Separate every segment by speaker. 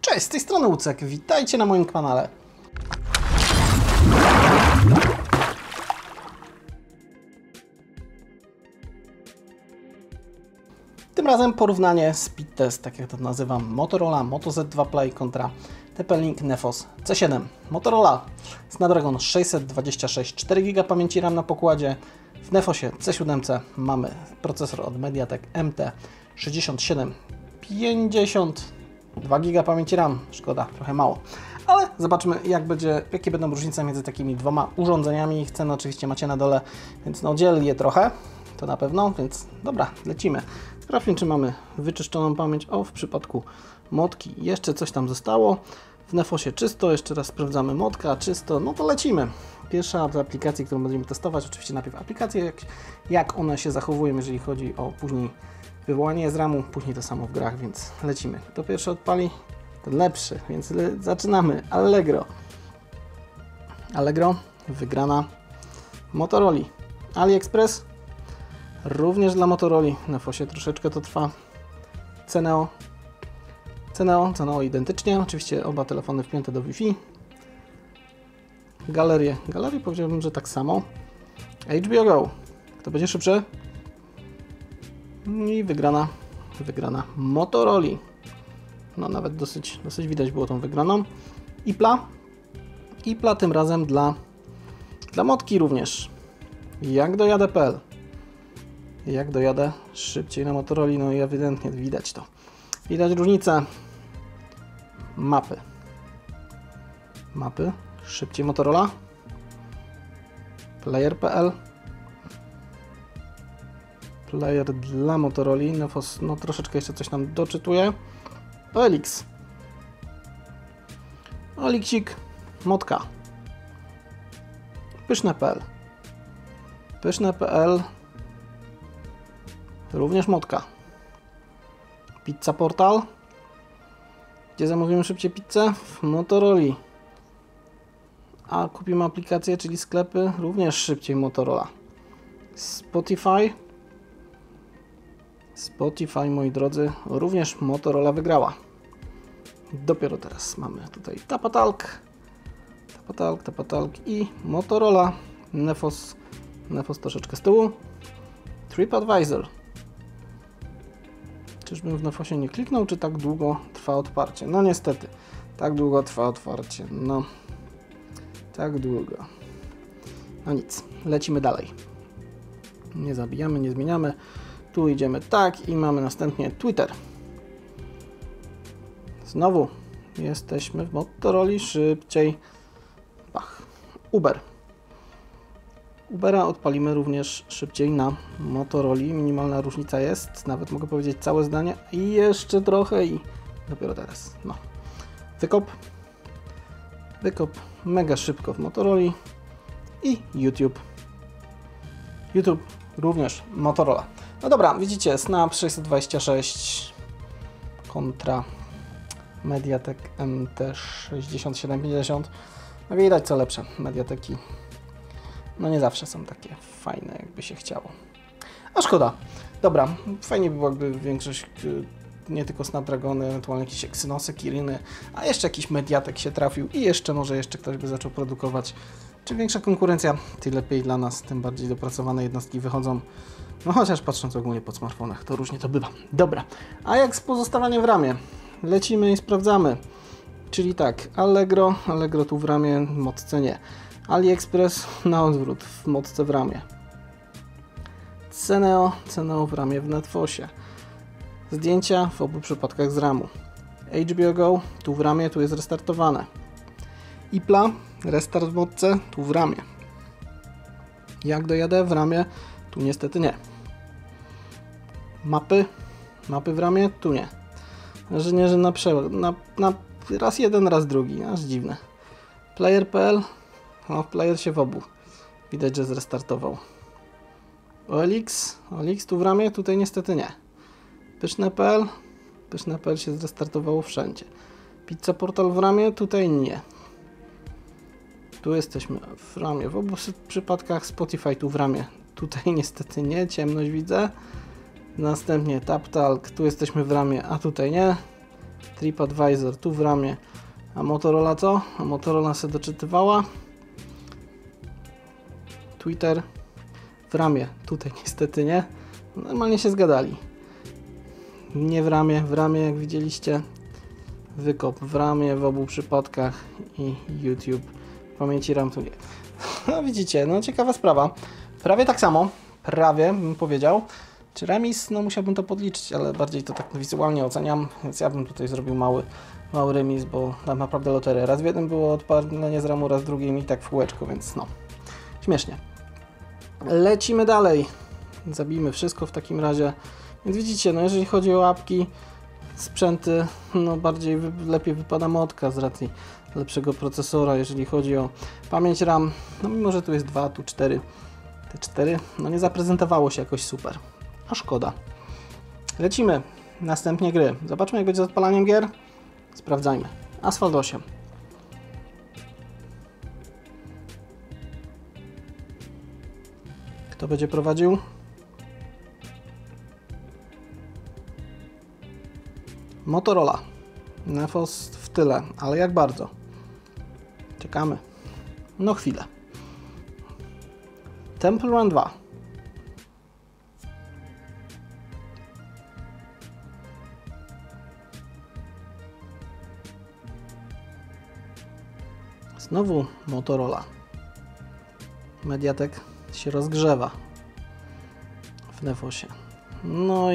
Speaker 1: Cześć, z tej strony Ucek, witajcie na moim kanale. Tym razem porównanie speed test, tak jak to nazywam, Motorola Moto Z2 Play kontra TP-Link Nefos C7. Motorola Snapdragon 626, 4 GB pamięci RAM na pokładzie. W Nefosie C7 mamy procesor od Mediatek MT6750, 2 GB pamięci RAM, szkoda, trochę mało. Ale zobaczmy, jakie będą różnice między takimi dwoma urządzeniami. Ich ceny oczywiście macie na dole, więc no dzieli je trochę, to na pewno, więc dobra, lecimy. Sprawdźmy, czy mamy wyczyszczoną pamięć. O, w przypadku Motki jeszcze coś tam zostało. W Nefosie czysto, jeszcze raz sprawdzamy Motka, czysto, no to lecimy. Pierwsza z aplikacji, którą będziemy testować, oczywiście najpierw aplikacje, jak one się zachowują, jeżeli chodzi o później wywołanie z RAMu, później to samo w grach, więc lecimy. Kto pierwszy odpali, to lepszy, więc zaczynamy. Allegro. Allegro, wygrana Motorola. AliExpress, również dla Motorola. Na Nefosie troszeczkę to trwa. Ceneo identycznie, oczywiście oba telefony wpięte do Wi-Fi. Galerie powiedziałbym, że tak samo. HBO Go, kto będzie szybszy? I wygrana Motorola. No nawet dosyć widać było tą wygraną. Ipla tym razem dla Motki również. Jak dojadę.pl. Jak dojadę szybciej na Motorola, no i ewidentnie widać to. Widać różnicę. Mapy. Szybciej Motorola. Player.pl. Player dla Motorola. Nefos, no troszeczkę jeszcze coś nam doczytuje. OLX. OLXik. Motka. Pyszne.pl. Pyszne.pl. Również Motka. Pizza Portal. Gdzie zamówimy szybciej pizzę? W Motorola. A kupimy aplikację, czyli sklepy, również szybciej Motorola. Spotify, moi drodzy, również Motorola wygrała. Dopiero teraz mamy tutaj Tapatalk i Motorola. Nefos troszeczkę z tyłu. TripAdvisor. Czyżbym w Nefosie nie kliknął, czy tak długo trwa otwarcie? No niestety, tak długo trwa otwarcie. No, tak długo. No nic, lecimy dalej. Nie zabijamy, nie zmieniamy. Tu idziemy tak i mamy następnie Twitter. Znowu jesteśmy w Motorola, szybciej. Pach. Ubera odpalimy również szybciej na Motorola. Minimalna różnica jest, nawet mogę powiedzieć całe zdanie. I jeszcze trochę i dopiero teraz. No. Wykop mega szybko w Motorola. I YouTube również Motorola. No dobra, widzicie, Snap 626 kontra Mediatek MT6750. No widać co lepsze. Mediateki no nie zawsze są takie fajne, jakby się chciało. A szkoda. Dobra, fajnie by było, jakby większość, nie tylko Snapdragony, ewentualnie jakieś Exynosy, Kiryny, a jeszcze jakiś Mediatek się trafił i może jeszcze ktoś by zaczął produkować. Czym większa konkurencja, tym lepiej dla nas, tym bardziej dopracowane jednostki wychodzą. No chociaż patrząc ogólnie po smartfonach, to różnie to bywa. Dobra, a jak z pozostawaniem w ramie? Lecimy i sprawdzamy. Czyli tak, Allegro tu w ramie, Motce nie. AliExpress na odwrót, w Motce w ramie. Ceneo w ramie w Nefosie. Zdjęcia w obu przypadkach z ramu. HBO Go, tu w ramie, tu jest restartowane. Ipla, restart w Motce, tu w ramie. Jak dojadę w ramie, tu niestety nie. Mapy w ramie, tu nie. Że nie, że na raz jeden, raz drugi, aż dziwne. Player.pl, no player się w obu. Widać, że zrestartował. OLX tu w ramie, tutaj niestety nie. Pyszne.pl się zrestartowało wszędzie. Pizza Portal w ramie, tutaj nie. Tu jesteśmy w ramie w obu przypadkach. Spotify tu w ramie, tutaj niestety nie, ciemność widzę. Następnie Tapatalk, tu jesteśmy w ramie, a tutaj nie. TripAdvisor tu w ramie. A Motorola co? A Motorola se doczytywała. Twitter w ramie. Tutaj niestety nie. Normalnie się zgadali. Nie w ramię jak widzieliście. Wykop w ramię w obu przypadkach i YouTube. Pamięci RAM tu nie. No widzicie, no ciekawa sprawa. Prawie tak samo. Prawie bym powiedział. Czy remis? No musiałbym to podliczyć, ale bardziej to tak wizualnie oceniam, więc ja bym tutaj zrobił mały remis, bo tam naprawdę loteria. Raz w jednym było odpalenie z ramu, raz w drugim i tak w kółeczko, więc no, śmiesznie. Lecimy dalej. Zabijmy wszystko w takim razie. Więc widzicie, no jeżeli chodzi o apki, sprzęty, no lepiej wypada Motka z racji lepszego procesora. Jeżeli chodzi o pamięć RAM, no mimo że tu jest 2, tu 4, te 4, no nie zaprezentowało się jakoś super. A szkoda. Lecimy. Następnie gry. Zobaczmy, jak będzie z odpalaniem gier. Sprawdzajmy. Asphalt 8. Kto będzie prowadził? Motorola. Nefos w tyle, ale jak bardzo? Czekamy. No chwilę. Temple Run 2. Znowu Motorola. Mediatek się rozgrzewa w Nefosie. No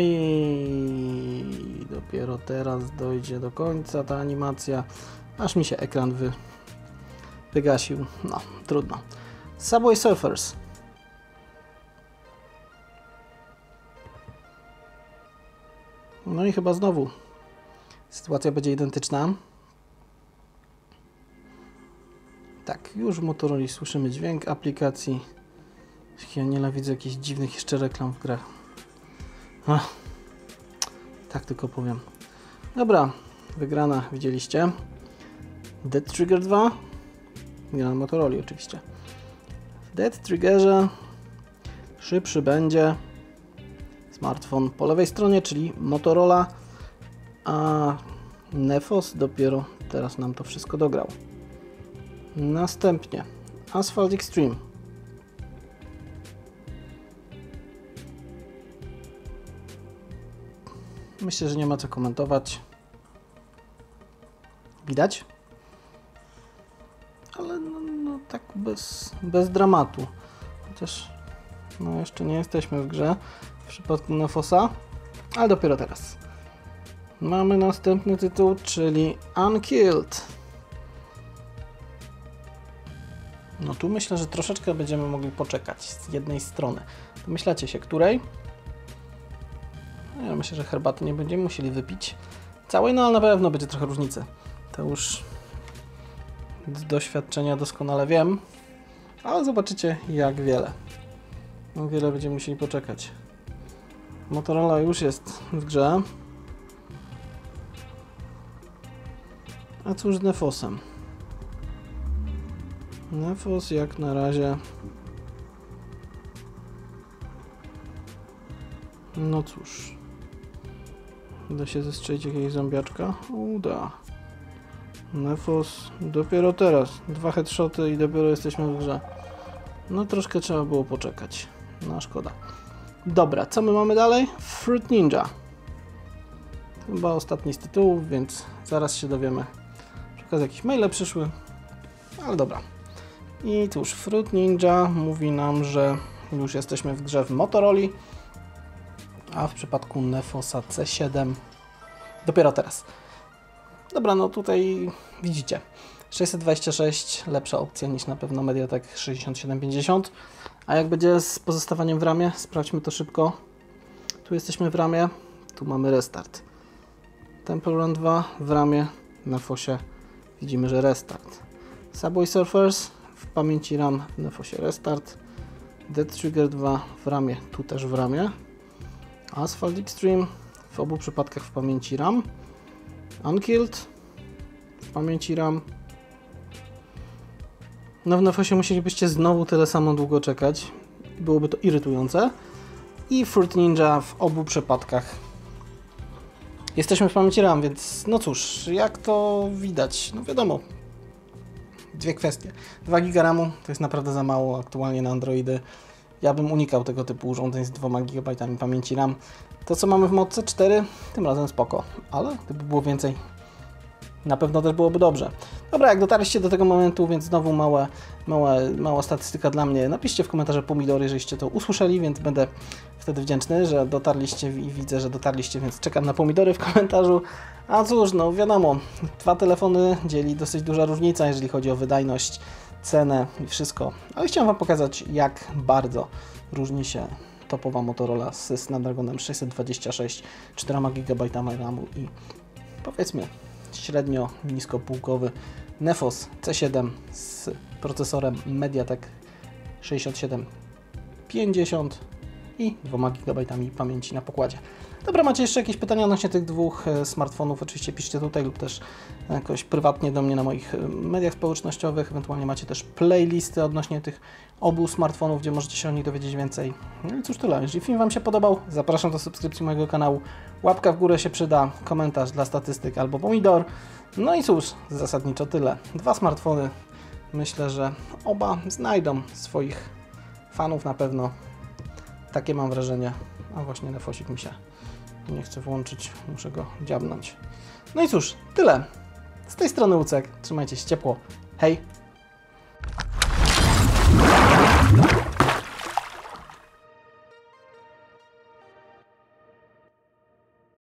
Speaker 1: i dopiero teraz dojdzie do końca ta animacja, aż mi się ekran wygasił. No, trudno. Subway Surfers. No i chyba znowu sytuacja będzie identyczna. Tak, już w Motorola słyszymy dźwięk aplikacji. Ja nienawidzę jakichś dziwnych jeszcze reklam w grach. Ach, tak tylko powiem. Dobra, wygrana widzieliście. Dead Trigger 2. Nie na Motorola oczywiście. W Dead Triggerze szybszy będzie smartfon po lewej stronie, czyli Motorola, a Nefos dopiero teraz nam to wszystko dograł. Następnie Asphalt Extreme. Myślę, że nie ma co komentować. Widać? Ale no tak bez dramatu. Chociaż no jeszcze nie jesteśmy w grze w przypadku Nefosa, ale dopiero teraz. Mamy następny tytuł, czyli Unkilled. No tu myślę, że troszeczkę będziemy mogli poczekać z jednej strony. Domyślacie się, której? Ja myślę, że herbaty nie będziemy musieli wypić całej, no ale na pewno będzie trochę różnicy. To już z doświadczenia doskonale wiem, ale zobaczycie jak wiele. Jak wiele będziemy musieli poczekać. Motorola już jest w grze. A cóż z Nefosem? Nefos jak na razie... No cóż. Da się zestrzelić jakiegoś zombiaczka? Uda. Nefos dopiero teraz. 2 headshoty i dopiero jesteśmy w grze. No troszkę trzeba było poczekać. No szkoda. Dobra, co my mamy dalej? Fruit Ninja. Chyba ostatni z tytułów, więc zaraz się dowiemy. Przy okazji jakieś maile przyszły. Ale dobra. I cóż, Fruit Ninja mówi nam, że już jesteśmy w grze w Motorola, a w przypadku Nefosa C7 dopiero teraz. Dobra, no tutaj widzicie, 626 lepsza opcja niż na pewno Mediatek 6750. A jak będzie z pozostawaniem w ramie? Sprawdźmy to szybko. Tu jesteśmy w ramie, tu mamy restart. Temple Run 2 w ramie, na Nefosie widzimy, że restart. Subway Surfers w pamięci RAM, w Nefosie restart. Dead Trigger 2 w ramie, tu też w ramie. Asphalt Extreme w obu przypadkach w pamięci RAM. Unkilled w pamięci RAM. No w Nefosie musielibyście znowu tyle samo długo czekać. Byłoby to irytujące. I Fruit Ninja w obu przypadkach Jesteśmy w pamięci RAM, więc no cóż, jak to widać? No wiadomo, dwie kwestie. 2 GB RAMu to jest naprawdę za mało aktualnie na Androidy. Ja bym unikał tego typu urządzeń z 2 GB pamięci RAM. To, co mamy w Modce 4, tym razem spoko, ale gdyby było więcej, na pewno też byłoby dobrze. Dobra, jak dotarliście do tego momentu, więc znowu mała statystyka dla mnie. Napiszcie w komentarzu pomidory, żeście to usłyszeli, więc będę wtedy wdzięczny, że dotarliście i widzę, że dotarliście, więc czekam na pomidory w komentarzu. A cóż, no wiadomo, 2 telefony dzieli dosyć duża różnica, jeżeli chodzi o wydajność, cenę i wszystko. Ale chciałem Wam pokazać, jak bardzo różni się topowa Motorola z Snapdragonem 626, 4 GB RAMu i powiedzmy średnio niskopółkowy Nefos C7 z procesorem MediaTek 6750 i 2 GB pamięci na pokładzie. Dobra, macie jeszcze jakieś pytania odnośnie tych dwóch smartfonów? Oczywiście piszcie tutaj lub też jakoś prywatnie do mnie na moich mediach społecznościowych. Ewentualnie macie też playlisty odnośnie tych obu smartfonów, gdzie możecie się o nich dowiedzieć więcej. No i cóż tyle. Jeżeli film Wam się podobał, zapraszam do subskrypcji mojego kanału. Łapka w górę się przyda, komentarz dla statystyk albo pomidor. No i cóż, zasadniczo tyle. 2 smartfony. Myślę, że oba znajdą swoich fanów na pewno. Takie mam wrażenie. A właśnie Nefosik mi się nie chce włączyć, muszę go dziabnąć. No i cóż, tyle. Z tej strony Łucek. Trzymajcie się ciepło. Hej!